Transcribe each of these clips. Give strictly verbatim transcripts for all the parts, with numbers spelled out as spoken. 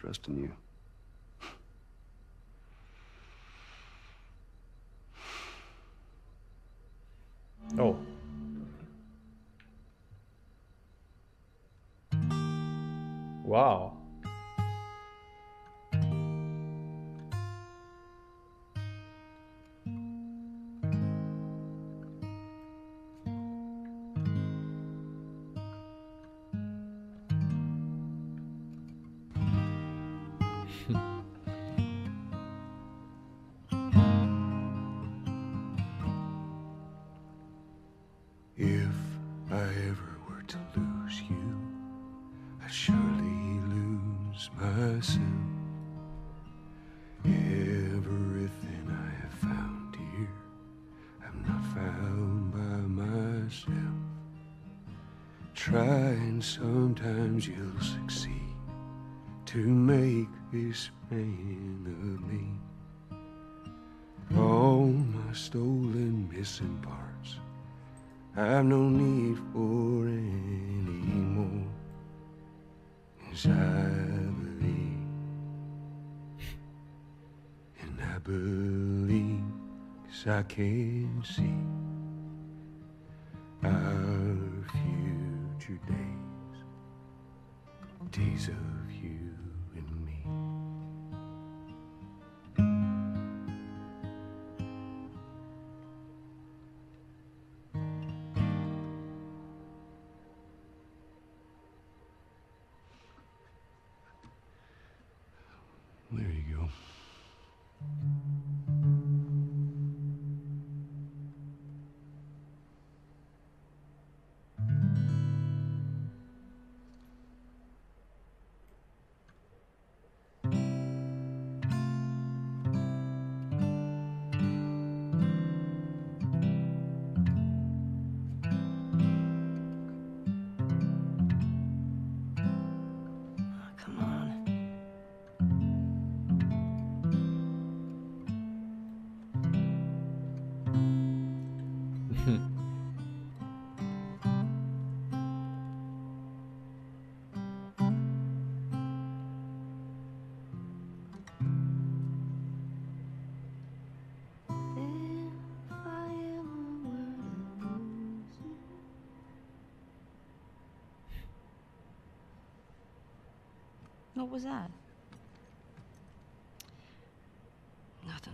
trust in you. Oh. Wow. If I ever were to lose you, I'd surely lose myself. Everything I have found here, I'm not found by myself. Try and sometimes you'll succeed to make this man of me. All my stolen missing parts I've no need for any more. 'Cause I believe, and I believe 'cause I can see our future days, days of you and me. There you go. Come on. What was that? Nothing.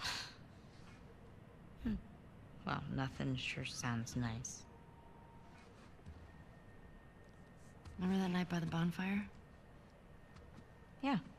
Hmm. Well, nothing sure sounds nice. Remember that night by the bonfire? Yeah.